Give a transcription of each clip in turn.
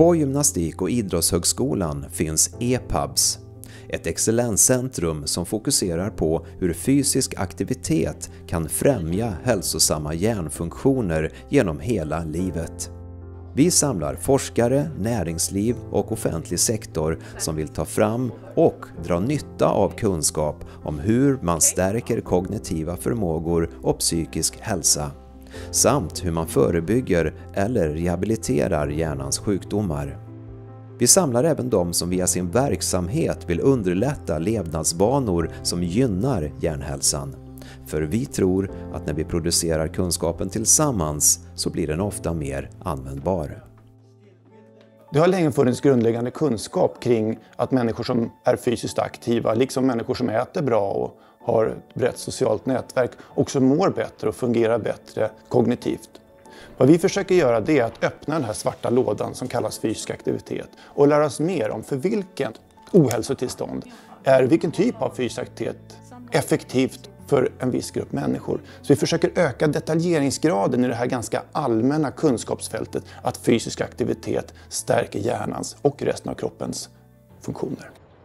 På Gymnastik- och idrottshögskolan finns EPABS, ett excellenscentrum som fokuserar på hur fysisk aktivitet kan främja hälsosamma hjärnfunktioner genom hela livet. Vi samlar forskare, näringsliv och offentlig sektor som vill ta fram och dra nytta av kunskap om hur man stärker kognitiva förmågor och psykisk hälsa, samt hur man förebygger eller rehabiliterar hjärnans sjukdomar. Vi samlar även de som via sin verksamhet vill underlätta levnadsbanor som gynnar hjärnhälsan. För vi tror att när vi producerar kunskapen tillsammans så blir den ofta mer användbar. Det har länge funnits grundläggande kunskap kring att människor som är fysiskt aktiva, liksom människor som äter bra och har ett brett socialt nätverk, också mår bättre och fungerar bättre kognitivt. Vad vi försöker göra det är att öppna den här svarta lådan som kallas fysisk aktivitet och lära oss mer om för vilken ohälsotillstånd är vilken typ av fysisk aktivitet effektivt för en viss grupp människor. Så vi försöker öka detaljeringsgraden i det här ganska allmänna kunskapsfältet att fysisk aktivitet stärker hjärnans och resten av kroppens funktioner.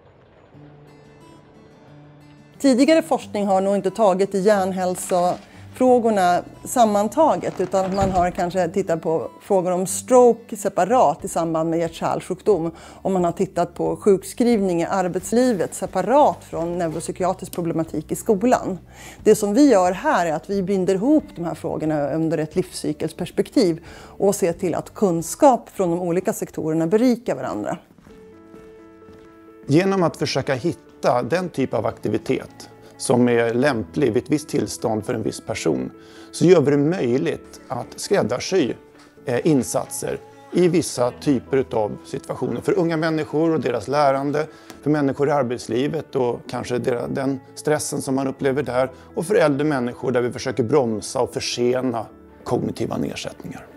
Tidigare forskning har nog inte tagit i hjärnhälsofrågorna sammantaget, utan man har kanske tittat på frågor om stroke separat i samband med hjärt-kärlsjukdom, och man har tittat på sjukskrivning i arbetslivet separat från neuropsykiatrisk problematik i skolan. Det som vi gör här är att vi binder ihop de här frågorna under ett livscykelsperspektiv och ser till att kunskap från de olika sektorerna berikar varandra. Genom att försöka hitta den typ av aktivitet som är lämplig vid ett visst tillstånd för en viss person, så gör vi det möjligt att skräddarsy insatser i vissa typer av situationer. För unga människor och deras lärande, för människor i arbetslivet och kanske den stressen som man upplever där, och för äldre människor där vi försöker bromsa och försena kognitiva nedsättningar.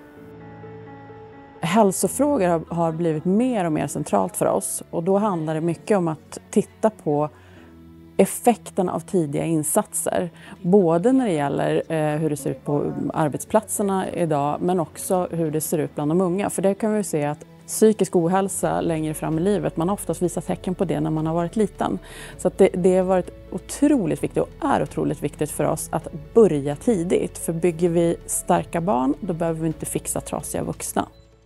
Hälsofrågor har blivit mer och mer centralt för oss, och då handlar det mycket om att titta på effekten av tidiga insatser. Både när det gäller hur det ser ut på arbetsplatserna idag, men också hur det ser ut bland de unga. För det kan vi se att psykisk ohälsa längre fram i livet, man har oftast visat tecken på det när man har varit liten. Så att det har varit otroligt viktigt och är otroligt viktigt för oss att börja tidigt. För bygger vi starka barn, då behöver vi inte fixa trasiga vuxna.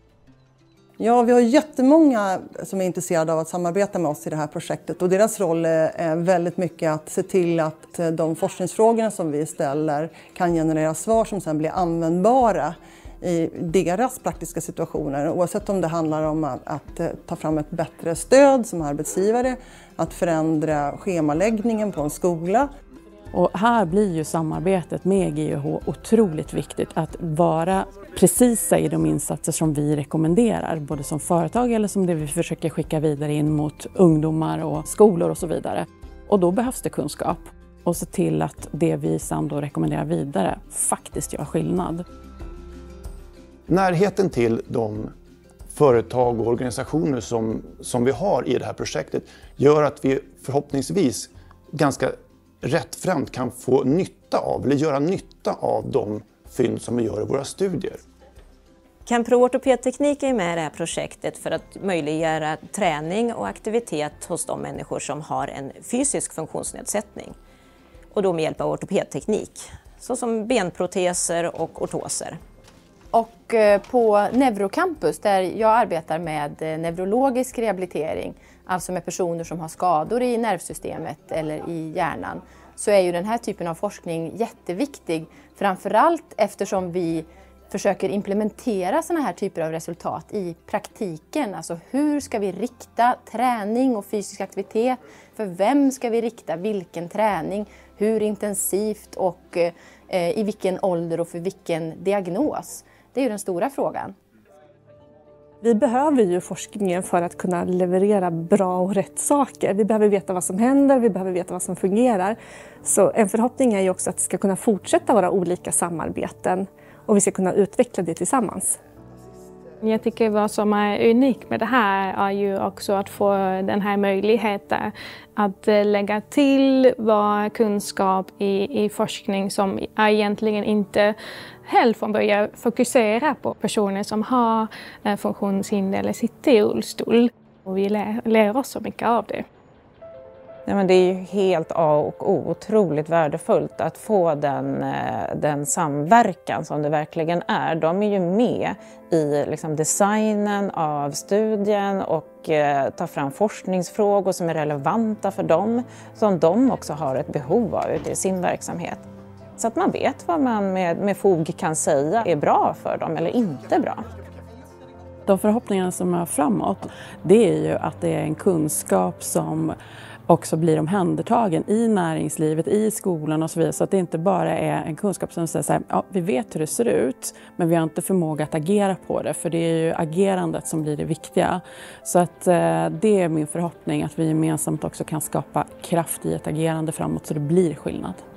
Ja, vi har jättemånga som är intresserade av att samarbeta med oss i det här projektet, och deras roll är väldigt mycket att se till att de forskningsfrågorna som vi ställer kan generera svar som sedan blir användbara i deras praktiska situationer, oavsett om det handlar om att ta fram ett bättre stöd som arbetsgivare, att förändra schemaläggningen på en skola. Och här blir ju samarbetet med GIH otroligt viktigt, att vara precisa i de insatser som vi rekommenderar, både som företag eller som det vi försöker skicka vidare in mot ungdomar och skolor och så vidare. Och då behövs det kunskap, och se till att det vi sedan då rekommenderar vidare faktiskt gör skillnad. Närheten till de företag och organisationer som vi har i det här projektet gör att vi förhoppningsvis ganska rättframt kan få nytta av, eller göra nytta av de fynd som vi gör i våra studier. Kempro Ortopedteknik är med i det här projektet för att möjliggöra träning och aktivitet hos de människor som har en fysisk funktionsnedsättning. Och då med hjälp av ortopedteknik, såsom benproteser och ortoser. Och på Neurocampus, där jag arbetar med neurologisk rehabilitering, alltså med personer som har skador i nervsystemet eller i hjärnan, så är ju den här typen av forskning jätteviktig. Framförallt eftersom vi försöker implementera sådana här typer av resultat i praktiken. Alltså hur ska vi rikta träning och fysisk aktivitet? För vem ska vi rikta vilken träning? Hur intensivt och i vilken ålder och för vilken diagnos? Det är ju den stora frågan. Vi behöver ju forskningen för att kunna leverera bra och rätt saker. Vi behöver veta vad som händer, vi behöver veta vad som fungerar. Så en förhoppning är ju också att det ska kunna fortsätta vara olika samarbeten och vi ska kunna utveckla det tillsammans. Jag tycker vad som är unikt med det här är ju också att få den här möjligheten att lägga till vår kunskap i forskning som egentligen inte helt från början fokuserar på personer som har funktionshinder eller sitter i rullstol. Och vi lär oss så mycket av det. Ja, men det är ju helt A och O, otroligt värdefullt att få den samverkan som det verkligen är. De är ju med i designen av studien och tar fram forskningsfrågor som är relevanta för dem, som de också har ett behov av ute i sin verksamhet. Så att man vet vad man med fog kan säga är bra för dem eller inte bra. De förhoppningarna som är framåt, det är ju att det är en kunskap som också blir omhändertagen i näringslivet, i skolan och så vidare. Så att det inte bara är en kunskap som säger så här, ja, vi vet hur det ser ut, men vi har inte förmåga att agera på det. För det är ju agerandet som blir det viktiga. Så att det är min förhoppning att vi gemensamt också kan skapa kraft i ett agerande framåt så det blir skillnad.